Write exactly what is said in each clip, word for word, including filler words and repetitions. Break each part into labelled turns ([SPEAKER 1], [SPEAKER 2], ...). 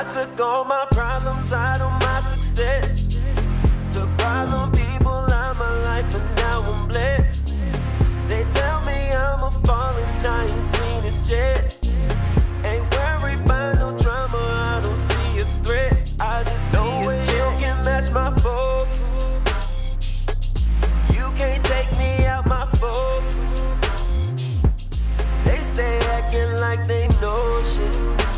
[SPEAKER 1] took all my problems out of my success. Took problem people out of my life and now I'm blessed. They tell me I'm a fallen, I ain't seen it yet. Ain't worried about no drama, I don't see a threat. I just see no way you can match my focus. You can't take me out my focus. They stay acting like they know shit.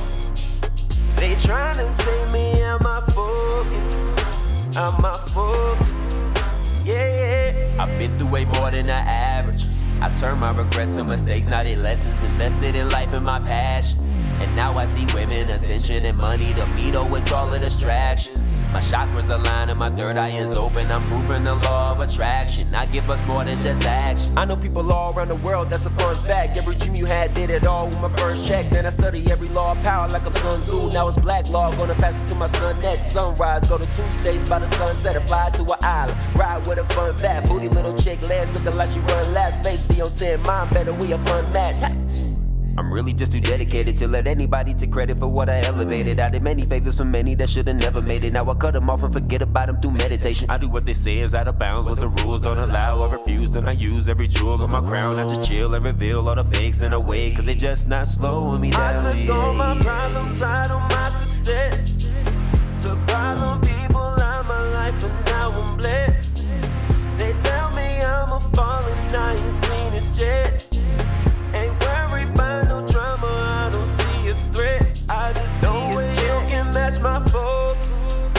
[SPEAKER 1] They tryna take me out my focus, out my focus, yeah, yeah.
[SPEAKER 2] I've been through way more than the average. I turned my regrets to mistakes, now they lessons. Invested in life and my passion. And now I see women, attention, and money. To me though, it's all a distraction. My chakras align and my third eye is open. I'm proving the law of attraction. I give us more than just action. I know people all around the world, that's a fun fact. Every dream you had did it all with my first check. Then I study every law of power like I'm Sun Tzu. Now it's black law, gonna pass it to my son next. Sunrise, go to two states by the sunset and fly to an island. Ride with a fun fat booty little chick, legs looking like she run last. Face be on ten, mine better, we a fun match. I'm really just too dedicated to let anybody take credit for what I elevated. I did many favors for many that should've never made it. Now I cut them off and forget about them through meditation. I do what they say is out of bounds, what the rules don't allow. I refuse, then I use every jewel on my crown. I just chill and reveal all the fakes in a way, cause they just not slowing me down.
[SPEAKER 1] I took
[SPEAKER 2] yeah,
[SPEAKER 1] all my
[SPEAKER 2] yeah.
[SPEAKER 1] problems out of my success. Took problem people out of my life and now I'm blessed. They tell me I'm a fallen, I ain't seen it yet. Ain't worried about no drama, I don't see a threat. I just know you can match my focus.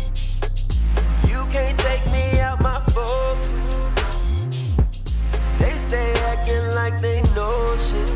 [SPEAKER 1] You can't take me out my focus. They stay acting like they know shit.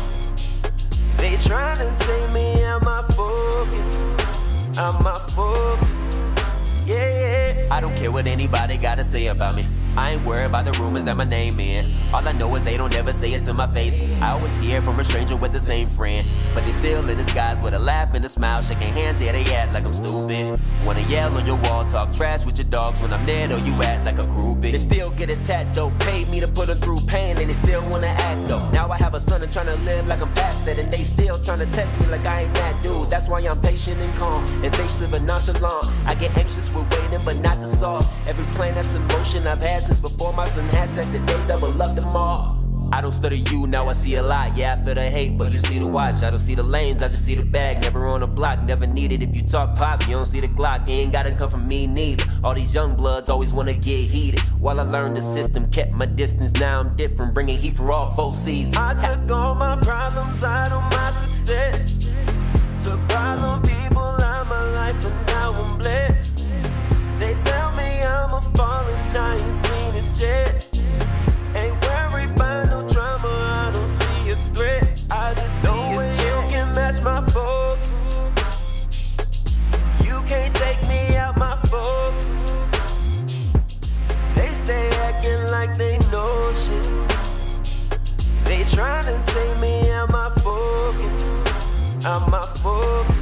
[SPEAKER 1] They tryna take me out my focus, out my focus, yeah, yeah.
[SPEAKER 2] I don't care what anybody gotta say about me. I ain't worried about the rumors that my name in. All I know is they don't ever say it to my face. I always hear from a stranger with the same friend, but they still in disguise with a laugh and a smile, shaking hands, yeah they act like I'm stupid. Wanna yell on your wall, talk trash with your dogs when I'm there, though you act like a groupie. They still get a tat though, paid me to put them through pain, and they still wanna act though. Now I have a son and tryna live like I'm past that, and they still tryna test me like I ain't that dude. That's why I'm patient and calm, evasive and nonchalant. I get anxious with waiting, but not the solve. Every plan that's in motion I've had since before my son has that today, double up them all. I don't study you, now I see a lot. Yeah, I feel the hate, but you see the watch. I don't see the lanes, I just see the bag. Never on the block, never need it. If you talk pop, you don't see the Glock. You ain't gotta come from me neither. All these young bloods always wanna get heated. While I learned the system, kept my distance. Now I'm different, bringing heat for all four seasons.
[SPEAKER 1] I took all my problems out of my success. Took problem people out of my life and now I'm blessed. They tell me I'm a fallen, I ain't seen it yet. Ain't worried about no drama, I don't see a threat. I just know you can match my focus. You can't take me out my focus. They stay acting like they know shit. They tryna take me out my focus, out my focus.